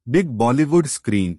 Big Bollywood screen.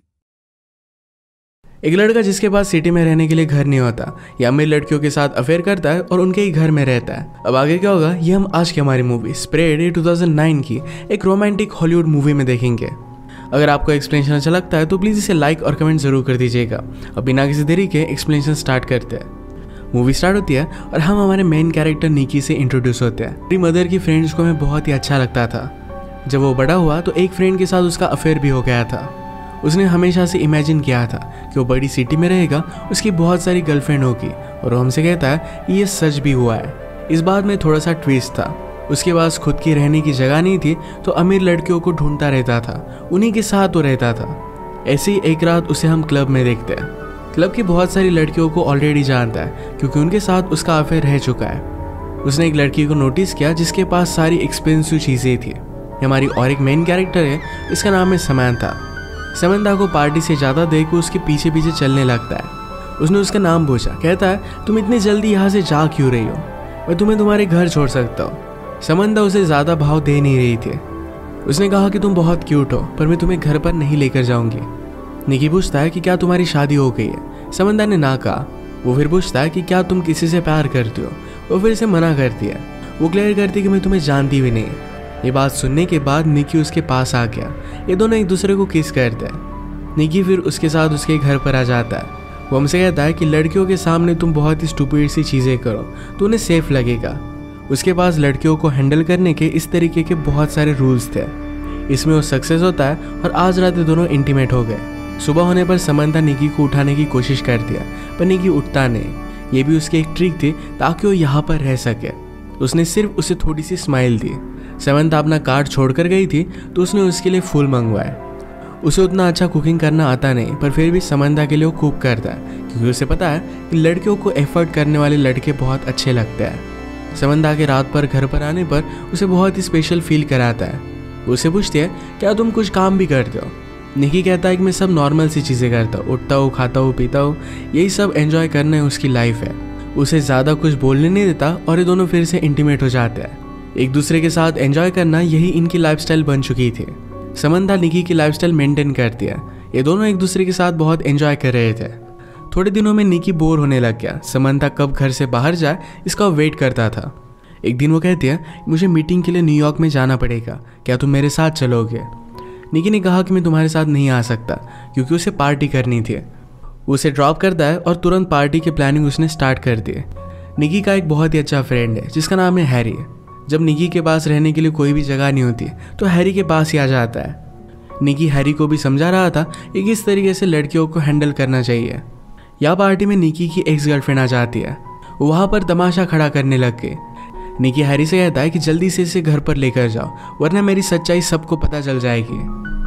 एक लड़का जिसके पास सिटी में रहने के लिए घर नहीं होता, ये अमीर लड़कियों के साथ अफेयर करता है और उनके ही घर में रहता है। अब आगे क्या होगा ये हम आज की हमारी मूवी स्प्रेड 2009 की एक रोमांटिक हॉलीवुड मूवी में देखेंगे। अगर आपको एक्सप्लेनेशन अच्छा लगता है तो प्लीज़ इसे लाइक और कमेंट जरूर कर दीजिएगा। अब बिना किसी देरी के एक्सप्लेनेशन स्टार्ट करते हैं। मूवी स्टार्ट होती है और हम हमारे मेन कैरेक्टर निकी से इंट्रोड्यूस होते हैं। मेरी मदर की फ्रेंड्स को हमें बहुत ही अच्छा लगता था। जब वो बड़ा हुआ तो एक फ्रेंड के साथ उसका अफेयर भी हो गया था। उसने हमेशा से इमेजिन किया था कि वो बड़ी सिटी में रहेगा, उसकी बहुत सारी गर्लफ्रेंड होगी, और वो हमसे कहता है कि ये सच भी हुआ है। इस बात में थोड़ा सा ट्विस्ट था। उसके पास खुद की रहने की जगह नहीं थी तो अमीर लड़कियों को ढूंढता रहता था, उन्हीं के साथ वो रहता था। ऐसे ही एक रात उसे हम क्लब में देखते हैं। क्लब की बहुत सारी लड़कियों को ऑलरेडी जानता है क्योंकि उनके साथ उसका अफेयर रह चुका है। उसने एक लड़की को नोटिस किया जिसके पास सारी एक्सपेंसिव चीज़ें थी। हमारी और एक मेन कैरेक्टर है, इसका नाम है समंथा। समंथा को पार्टी से ज़्यादा देख उसके पीछे पीछे चलने लगता है। उसने उसका नाम पूछा, कहता है तुम इतनी जल्दी यहाँ से जा क्यों रही हो, मैं तुम्हें तुम्हारे घर छोड़ सकता हूँ। समंथा उसे ज़्यादा भाव दे नहीं रही थी। उसने कहा कि तुम बहुत क्यूट हो पर मैं तुम्हें घर पर नहीं लेकर जाऊँगी। निकी पूछता है कि क्या तुम्हारी शादी हो गई है। समंथा ने ना कहा। वो फिर पूछता है कि क्या तुम किसी से प्यार करती हो। वो फिर से मना करती है। वो क्लियर करती है कि मैं तुम्हें जानती भी नहीं। ये बात सुनने के बाद निकी उसके पास आ गया। ये दोनों एक दूसरे को किस करते हैं। निकी फिर उसके साथ उसके घर पर आ जाता है। वो हमसे कहता है कि लड़कियों के सामने तुम बहुत ही स्टूपिड सी चीज़ें करो तो उन्हें सेफ लगेगा। उसके पास लड़कियों को हैंडल करने के इस तरीके के बहुत सारे रूल्स थे। इसमें वो सक्सेस होता है और आज रात दोनों इंटीमेट हो गए। सुबह होने पर समंथा निकी को उठाने की कोशिश करती है पर निकी उठता नहीं। ये भी उसकी एक ट्रिक थी ताकि वो यहाँ पर रह सके। उसने सिर्फ उसे थोड़ी सी स्माइल दी। समंथा अपना कार्ड छोड़कर गई थी तो उसने उसके लिए फूल मंगवाए। उसे उतना अच्छा कुकिंग करना आता नहीं पर फिर भी समंथा के लिए वो कुक करता है क्योंकि उसे पता है कि लड़कियों को एफर्ट करने वाले लड़के बहुत अच्छे लगते हैं। समंथा के रात पर घर पर आने पर उसे बहुत ही स्पेशल फील कराता है। उसे पूछती है क्या तुम कुछ काम भी करते हो। निकी कहता है कि मैं सब नॉर्मल सी चीज़ें करता हूँ, उठता हूँ, खाता हूँ, पीता हूँ, यही सब एंजॉय करना उसकी लाइफ है। उसे ज़्यादा कुछ बोलने नहीं देता और ये दोनों फिर से इंटीमेट हो जाते हैं। एक दूसरे के साथ एंजॉय करना यही इनकी लाइफस्टाइल बन चुकी थी। समंथा निकी की लाइफस्टाइल मेंटेन करती है। ये दोनों एक दूसरे के साथ बहुत एंजॉय कर रहे थे। थोड़े दिनों में निकी बोर होने लग गया। समंथा कब घर से बाहर जाए इसका वेट करता था। एक दिन वो कहती है मुझे मीटिंग के लिए न्यूयॉर्क में जाना पड़ेगा, क्या तुम मेरे साथ चलोगे। निकी ने कहा कि मैं तुम्हारे साथ नहीं आ सकता क्योंकि उसे पार्टी करनी थी। उसे ड्रॉप करता है और तुरंत पार्टी की प्लानिंग उसने स्टार्ट कर दी। निकी का एक बहुत ही अच्छा फ्रेंड है जिसका नाम है हैरी। जब निकी के पास रहने के लिए कोई भी जगह नहीं होती तो हैरी के पास ही आ जाता है। निकी हैरी को भी समझा रहा था कि किस तरीके से लड़कियों को हैंडल करना चाहिए। यह पार्टी में निकी की एक्स गर्लफ्रेंड आ जाती है। वो वहाँ पर तमाशा खड़ा करने लग गई। निकी हैरी से कहता है कि जल्दी से इसे घर पर लेकर जाओ वरना मेरी सच्चाई सबको पता चल जाएगी।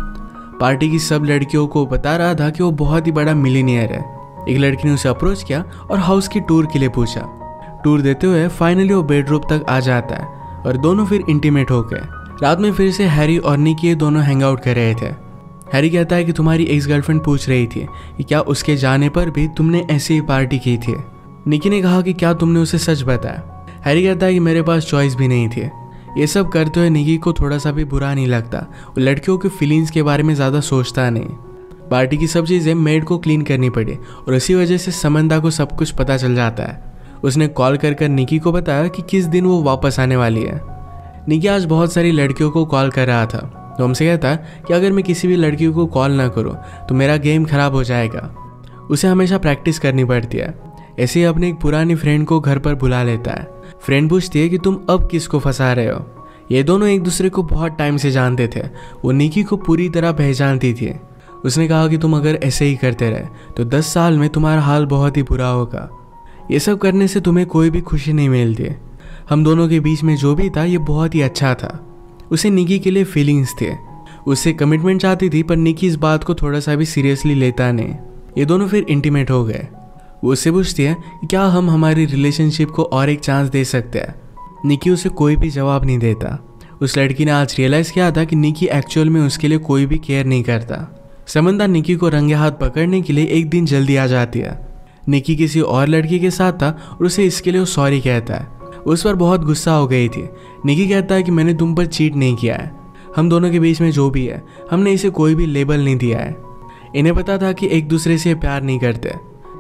पार्टी की सब लड़कियों को बता रहा था कि वो बहुत ही बड़ा मिलीनियर है। एक लड़की ने उसे अप्रोच किया और हाउस की टूर के लिए पूछा। टूर देते हुए फाइनली वो बेडरूम तक आ जाता है और दोनों फिर इंटीमेट हो गए। रात में फिर से हैरी और निकी दोनों हैंग आउट कर रहे थे। हैरी कहता है कि तुम्हारी एक्स गर्लफ्रेंड पूछ रही थी कि क्या उसके जाने पर भी तुमने ऐसी ही पार्टी की थी। निकी ने कहा कि क्या तुमने उसे सच बताया। हैरी कहता है कि मेरे पास चॉइस भी नहीं थी। ये सब करते हुए निकी को थोड़ा सा भी बुरा नहीं लगता। वो लड़कियों के फीलिंग्स के बारे में ज़्यादा सोचता नहीं। पार्टी की सब चीज़ें मेड को क्लीन करनी पड़ी और इसी वजह से समंथा को सब कुछ पता चल जाता है। उसने कॉल कर निकी को बताया कि किस दिन वो वापस आने वाली है। निकी आज बहुत सारी लड़कियों को कॉल कर रहा था तो हमसे कहता है कि अगर मैं किसी भी लड़की को कॉल ना करूं तो मेरा गेम खराब हो जाएगा। उसे हमेशा प्रैक्टिस करनी पड़ती है। ऐसे ही अपने एक पुरानी फ्रेंड को घर पर बुला लेता है। फ्रेंड पूछती है कि तुम अब किसको फंसा रहे हो। ये दोनों एक दूसरे को बहुत टाइम से जानते थे। वो निकी को पूरी तरह पहचानती थी। उसने कहा कि तुम अगर ऐसे ही करते रहे तो 10 साल में तुम्हारा हाल बहुत ही बुरा होगा। ये सब करने से तुम्हें कोई भी खुशी नहीं मिलती। हम दोनों के बीच में जो भी था ये बहुत ही अच्छा था। उसे निकी के लिए फीलिंग्स थे। उससे कमिटमेंट चाहती थी पर निकी इस बात को थोड़ा सा भी सीरियसली लेता नहीं। ये दोनों फिर इंटीमेट हो गए। वो उससे पूछती है कि क्या हम हमारी रिलेशनशिप को और एक चांस दे सकते हैं। निकी उसे कोई भी जवाब नहीं देता। उस लड़की ने आज रियलाइज़ किया था कि निकी एक्चुअल में उसके लिए कोई भी केयर नहीं करता। समंथा निकी को रंगे हाथ पकड़ने के लिए एक दिन जल्दी आ जाती है। निकी किसी और लड़की के साथ था और उसे इसके लिए वो सॉरी कहता है। उस पर बहुत गुस्सा हो गई थी। निकी कहता है कि मैंने तुम पर चीट नहीं किया है। हम दोनों के बीच में जो भी है, हमने इसे कोई भी लेबल नहीं दिया है। इन्हें पता था कि एक दूसरे से प्यार नहीं करते।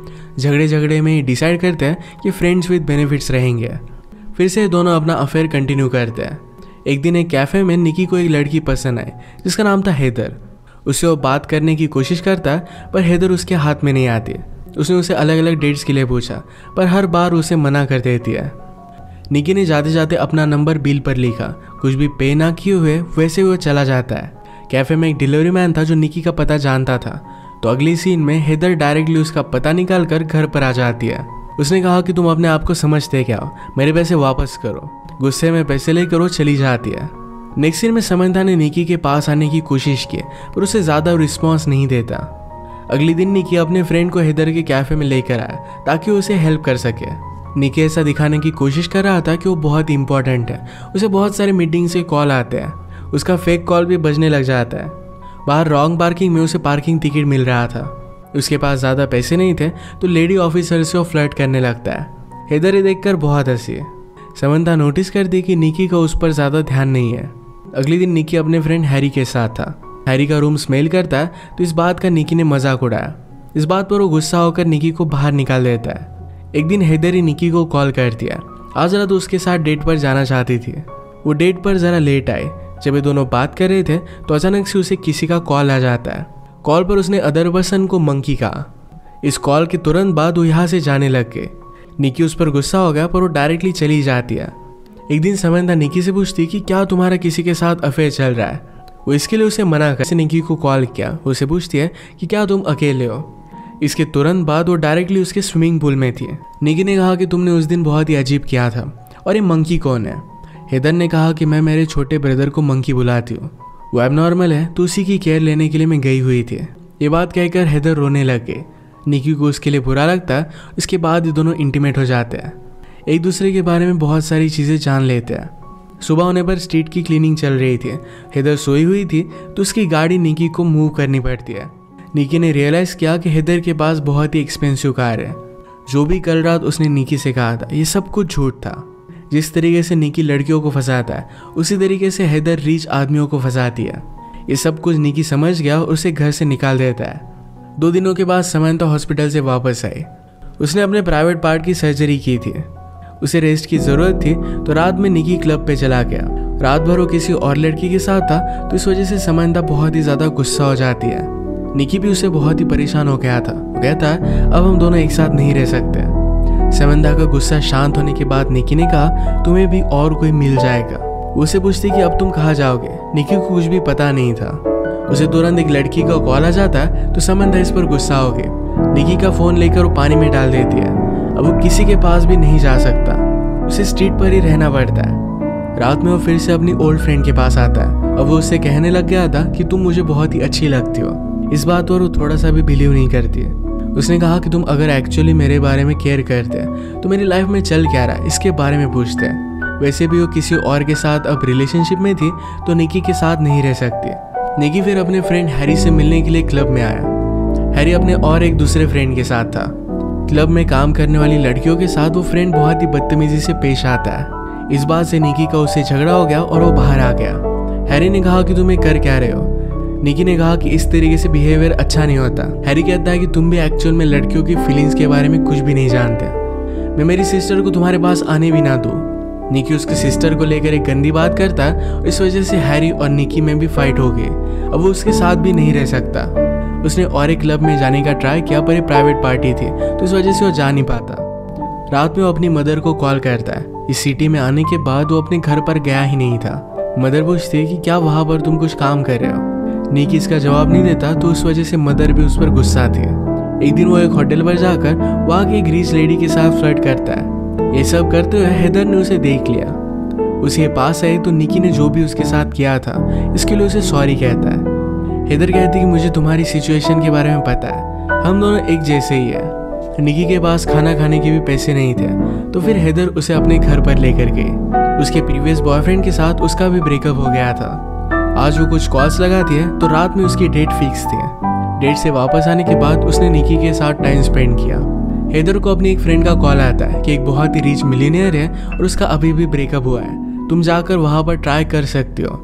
झगड़े में डिसाइड करते हैं कि फ्रेंड्स विद बेनिफिट्स रहेंगे। फिर से दोनों अपना अफेयर कंटिन्यू करते हैं। एक दिन एक कैफ़े में निकी को एक लड़की पसंद आई जिसका नाम था हैदर। उससे वो बात करने की कोशिश करता है पर हैदर उसके हाथ में नहीं आती। उसने उसे अलग अलग डेट्स के लिए पूछा पर हर बार उसे मना कर देती है। निकी ने जाते जाते अपना नंबर बिल पर लिखा। कुछ भी पे ना किए हुए वैसे वो चला जाता है। कैफ़े में एक डिलीवरी मैन था जो निकी का पता जानता था। तो अगली सीन में हैदर डायरेक्टली उसका पता निकाल कर घर पर आ जाती है। उसने कहा कि तुम अपने आप को समझते क्या हो, मेरे पैसे वापस करो। गुस्से में पैसे लेकर वो चली जाती है। नेक्स्ट सीन में समंथा ने निकी के पास आने की कोशिश की पर उसे ज़्यादा रिस्पॉन्स नहीं देता। अगले दिन निकी अपने फ्रेंड को हैदर के कैफ़े में लेकर आया ताकि उसे हेल्प कर सके। निकी ऐसा दिखाने की कोशिश कर रहा था कि वो बहुत इंपॉर्टेंट है। उसे बहुत सारे मीटिंग से कॉल आते हैं। उसका फेक कॉल भी बजने लग जाता है। बाहर रॉन्ग पार्किंग में उसे पार्किंग टिकट मिल रहा था। उसके पास ज़्यादा पैसे नहीं थे तो लेडी ऑफिसर से वो फ्लर्ट करने लगता है। हैदर ये देखकर बहुत हंसी। समंथा नोटिस करती कि निकी का उस पर ज़्यादा ध्यान नहीं है। अगले दिन निकी अपने फ्रेंड हैरी के साथ था। हैरी का रूम स्मेल करता है तो इस बात का निकी ने मजाक उड़ाया। इस बात पर वो गुस्सा होकर निकी को बाहर निकाल देता है। एक दिन हैदर ही निकी को कॉल कर दिया। आज रात उसके साथ डेट पर जाना चाहती थी। वो डेट पर ज़रा लेट आई। जब ये दोनों बात कर रहे थे तो अचानक से उसे किसी का कॉल आ जाता है। कॉल पर उसने अदर पर्सन को मंकी कहा। इस कॉल के तुरंत बाद वो यहाँ से जाने लग गए। निकी उस पर गुस्सा हो गया पर वो डायरेक्टली चली जाती है। एक दिन समंथा निकी से पूछती कि क्या तुम्हारा किसी के साथ अफेयर चल रहा है। वो इसके लिए उसे मना कर निकी को कॉल किया। उसे पूछती है कि क्या तुम अकेले हो। इसके तुरंत बाद वो डायरेक्टली उसके स्विमिंग पूल में थी। निकी ने कहा कि तुमने उस दिन बहुत ही अजीब किया था और ये मंकी कौन है। हैदर ने कहा कि मैं मेरे छोटे ब्रदर को मंकी बुलाती हूँ, वो एबनॉर्मल है तो उसी की केयर लेने के लिए मैं गई हुई थी। ये बात कहकर हैदर रोने लग गए। निकी को उसके लिए बुरा लगता है। इसके बाद ये दोनों इंटीमेट हो जाते हैं। एक दूसरे के बारे में बहुत सारी चीज़ें जान लेते हैं। सुबह होने पर स्ट्रीट की क्लीनिंग चल रही थी। हैदर सोई हुई थी तो उसकी गाड़ी निकी को मूव करनी पड़ती है। निकी ने रियलाइज़ किया कि हैदर के पास बहुत ही एक्सपेंसिव कार है। जो भी कल रात उसने निकी से कहा था ये सब कुछ झूठ था। जिस तरीके से निकी लड़कियों को फंसाता है उसी तरीके से हैदर रिच आदमियों को फंसाती है। ये सब कुछ निकी समझ गया और उसे घर से निकाल देता है। 2 दिनों के बाद समंथा हॉस्पिटल से वापस आई। उसने अपने प्राइवेट पार्ट की सर्जरी की थी। उसे रेस्ट की ज़रूरत थी तो रात में निकी क्लब पे चला गया। रात भर वो किसी और लड़की के साथ था तो इस वजह से समंथा बहुत ही ज़्यादा गुस्सा हो जाती है। निकी भी उससे बहुत ही परेशान हो गया था। वो कहता है अब हम दोनों एक साथ नहीं रह सकते। समंथा का गुस्सा शांत होने के बाद निकी ने कहा तुम्हें भी और कोई मिल जाएगा। उसे पूछती कि अब तुम कहाँ जाओगे। निकी को कुछ भी पता नहीं था। उसे तुरंत एक लड़की का कॉल आ जाता है तो समंथा इस पर गुस्सा हो गई। निकी का फ़ोन लेकर वो पानी में डाल देती है। अब वो किसी के पास भी नहीं जा सकता। उसे स्ट्रीट पर ही रहना पड़ता है। रात में वो फिर से अपनी ओल्ड फ्रेंड के पास आता है। अब वो उससे कहने लग गया था कि तुम मुझे बहुत ही अच्छी लगती हो। इस बात पर वो थोड़ा सा भी बिलीव नहीं करती है। उसने कहा कि तुम अगर एक्चुअली मेरे बारे में केयर करते तो मेरी लाइफ में चल क्या रहा है इसके बारे में पूछते हैं। वैसे भी वो किसी और के साथ अब रिलेशनशिप में थी तो निकी के साथ नहीं रह सकती। निकी फिर अपने फ्रेंड हैरी से मिलने के लिए क्लब में आया। हैरी अपने और एक दूसरे फ्रेंड के साथ था। क्लब में काम करने वाली लड़कियों के साथ वो फ्रेंड बहुत ही बदतमीजी से पेश आता है। इस बात से निकी का उससे झगड़ा हो गया और वो बाहर आ गया। हैरी ने कहा कि तुम ये कर क्या रहे हो। निकी ने कहा कि इस तरीके से बिहेवियर अच्छा नहीं होता। हैरी कहता है कि तुम भी एक्चुअल में लड़कियों की फीलिंग्स के बारे में कुछ भी नहीं जानते। मैं मेरी सिस्टर को तुम्हारे पास आने भी ना दूँ। निकी उसके सिस्टर को लेकर एक गंदी बात करता है और इस वजह से हैरी और निकी में भी फाइट हो गई। अब वो उसके साथ भी नहीं रह सकता। उसने और एक क्लब में जाने का ट्राई किया पर ये प्राइवेट पार्टी थी तो इस वजह से वो जा नहीं पाता। रात में वो अपनी मदर को कॉल करता है। इस सिटी में आने के बाद वो अपने घर पर गया ही नहीं था। मदर पूछती है कि क्या वहाँ पर तुम कुछ काम कर रहे हो। निकी इसका जवाब नहीं देता तो उस वजह से मदर भी उस पर गुस्सा थी। एक दिन वो एक होटल पर जाकर वहाँ की एक रिच लेडी के साथ फ्लर्ट करता है। ये सब करते हुए हैदर ने उसे देख लिया। उसके पास आई तो निकी ने जो भी उसके साथ किया था इसके लिए उसे सॉरी कहता है। हैदर कहती है कि मुझे तुम्हारी सिचुएशन के बारे में पता है, हम दोनों एक जैसे ही है। निकी के पास खाना खाने के भी पैसे नहीं थे तो फिर हैदर उसे अपने घर पर लेकर गई। उसके प्रीवियस बॉयफ्रेंड के साथ उसका भी ब्रेकअप हो गया था। आज वो कुछ कॉल्स लगाती है तो रात में उसकी डेट फिक्स थी। डेट से वापस आने के बाद उसने निकी के साथ टाइम स्पेंड किया। हैदर को अपनी एक फ्रेंड का कॉल आता है कि एक बहुत ही रिच मिलियनियर है और उसका अभी भी ब्रेकअप हुआ है, तुम जाकर वहाँ पर ट्राई कर सकते हो।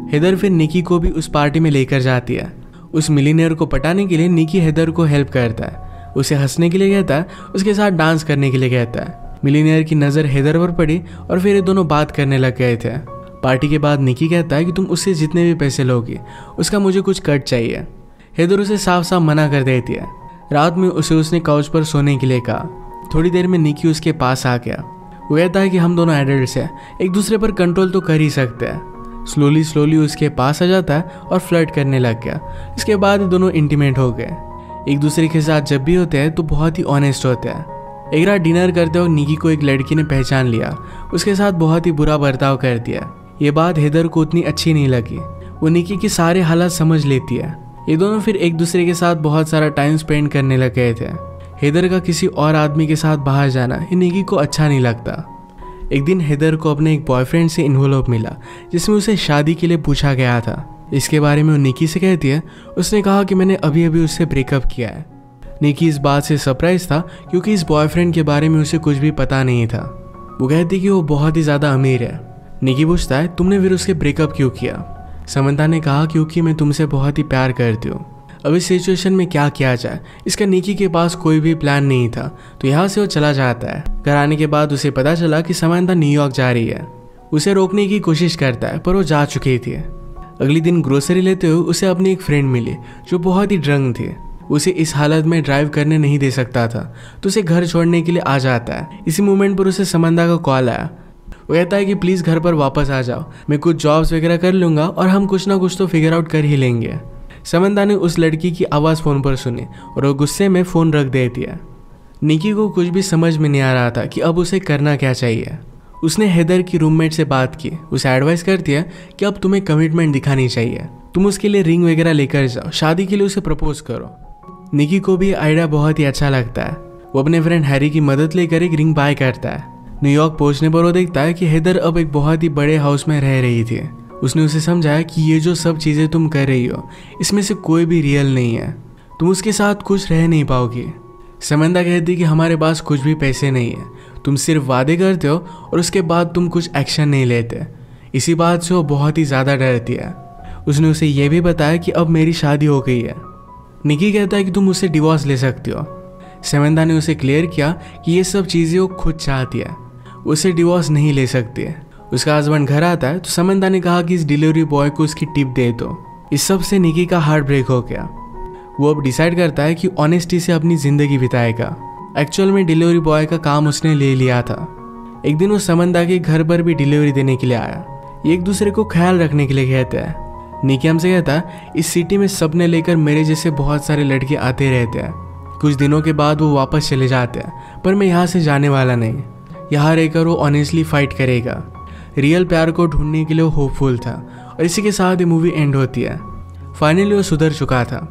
हेदर फिर निकी को भी उस पार्टी में लेकर जाती है। उस मिलीनियर को पटाने के लिए निकी हेदर को हेल्प करता है, उसे हंसने के लिए कहता है, उसके साथ डांस करने के लिए कहता है। मिलीनियर की नज़र हेदर पर पड़ी और फिर ये दोनों बात करने लग गए थे। पार्टी के बाद निकी कहता है कि तुम उससे जितने भी पैसे लोगी उसका मुझे कुछ कट चाहिए। हेदर उसे साफ साफ मना कर देती है। रात में उसने काउच पर सोने के लिए कहा। थोड़ी देर में निकी उसके पास आ गया। वो कहता है कि हम दोनों एडल्ट्स हैं, एक दूसरे पर कंट्रोल तो कर ही सकते हैं। स्लोली उसके पास आ जाता है और फ्लर्ट करने लग गया। इसके बाद दोनों इंटीमेट हो गए। एक दूसरे के साथ जब भी होते हैं तो बहुत ही ऑनेस्ट होते हैं। एक रात डिनर करते वक्त निकी को एक लड़की ने पहचान लिया, उसके साथ बहुत ही बुरा बर्ताव कर दिया। ये बात हेदर को उतनी अच्छी नहीं लगी। वो निकी के सारे हालात समझ लेती है। ये दोनों फिर एक दूसरे के साथ बहुत सारा टाइम स्पेंड करने लग गए थे। हेदर का किसी और आदमी के साथ बाहर जाना निकी को अच्छा नहीं लगता। एक दिन हेदर को अपने एक बॉयफ्रेंड से इन्वॉल्व मिला जिसमें उसे शादी के लिए पूछा गया था। इसके बारे में वो निकी से कहती है, उसने कहा कि मैंने अभी अभी उससे ब्रेकअप किया है। निकी इस बात से सरप्राइज था क्योंकि इस बॉयफ्रेंड के बारे में उसे कुछ भी पता नहीं था। वो कहती कि वो बहुत ही ज़्यादा अमीर है। निकी पूछता है, तुमने फिर उसके ब्रेकअप क्यों किया? समंता ने कहा, क्योंकि मैं तुमसे बहुत ही प्यार करती हूँ। अब इस सिचुएशन में क्या किया जाए? इसका निकी के पास कोई भी प्लान नहीं था, तो यहाँ से वो चला जाता है। घर आने के बाद उसे पता चला कि समंता न्यूयॉर्क जा रही है। उसे रोकने की कोशिश करता है पर वो जा चुकी थी। अगले दिन ग्रोसरी लेते हुए उसे अपनी एक फ्रेंड मिली जो बहुत ही ड्रंक थी। उसे इस हालत में ड्राइव करने नहीं दे सकता था, तो उसे घर छोड़ने के लिए आ जाता है। इसी मोमेंट पर उसे समंता का कॉल आया। वो कहता है कि प्लीज़ घर पर वापस आ जाओ, मैं कुछ जॉब्स वगैरह कर लूँगा और हम कुछ ना कुछ तो फिगर आउट कर ही लेंगे। समंता ने उस लड़की की आवाज़ फ़ोन पर सुनी और वो गुस्से में फ़ोन रख देती है। निकी को कुछ भी समझ में नहीं आ रहा था कि अब उसे करना क्या चाहिए। उसने हेदर की रूममेट से बात की। उसे एडवाइस करती है कि अब तुम्हें कमिटमेंट दिखानी चाहिए, तुम उसके लिए रिंग वगैरह लेकर जाओ, शादी के लिए उसे प्रपोज करो। निकी को भी आइडिया बहुत ही अच्छा लगता है। वो अपने फ्रेंड हैरी की मदद लेकर एक रिंग बाय करता है। न्यूयॉर्क पहुंचने पर वो देखता है कि हेदर अब एक बहुत ही बड़े हाउस में रह रही थी। उसने उसे समझाया कि ये जो सब चीज़ें तुम कर रही हो इसमें से कोई भी रियल नहीं है, तुम उसके साथ खुश रह नहीं पाओगी। समंता कहती कि हमारे पास कुछ भी पैसे नहीं है, तुम सिर्फ वादे करते हो और उसके बाद तुम कुछ एक्शन नहीं लेते। इसी बात से वो बहुत ही ज़्यादा डरती है। उसने उसे ये भी बताया कि अब मेरी शादी हो गई है। निकी कहता है कि तुम उससे डिवोर्स ले सकती हो। समंता ने उसे क्लियर किया कि ये सब चीज़ें वो खुद चाहती है, उसे डिवोर्स नहीं ले सकती है। उसका हस्बैंड घर आता है तो समंता ने कहा कि इस डिलीवरी बॉय को उसकी टिप दे दो। इस सब से निकी का हार्ट ब्रेक हो गया। वो अब डिसाइड करता है कि ऑनेस्टी से अपनी ज़िंदगी बिताएगा। एक्चुअल में डिलीवरी बॉय का काम उसने ले लिया था। एक दिन वो समंता के घर पर भी डिलीवरी देने के लिए आया। ये एक दूसरे को ख्याल रखने के लिए कहते हैं। निकी हमसे कहता है, इस सिटी में सपने लेकर मेरे जैसे बहुत सारे लड़के आते रहते हैं। कुछ दिनों के बाद वो वापस चले जाते हैं, पर मैं यहाँ से जाने वाला नहीं। यहाँ रहकर वो ऑनेस्टली फाइट करेगा। रियल प्यार को ढूंढने के लिए वो होपफुल था और इसी के साथ ये मूवी एंड होती है। फाइनली वो सुधर चुका था।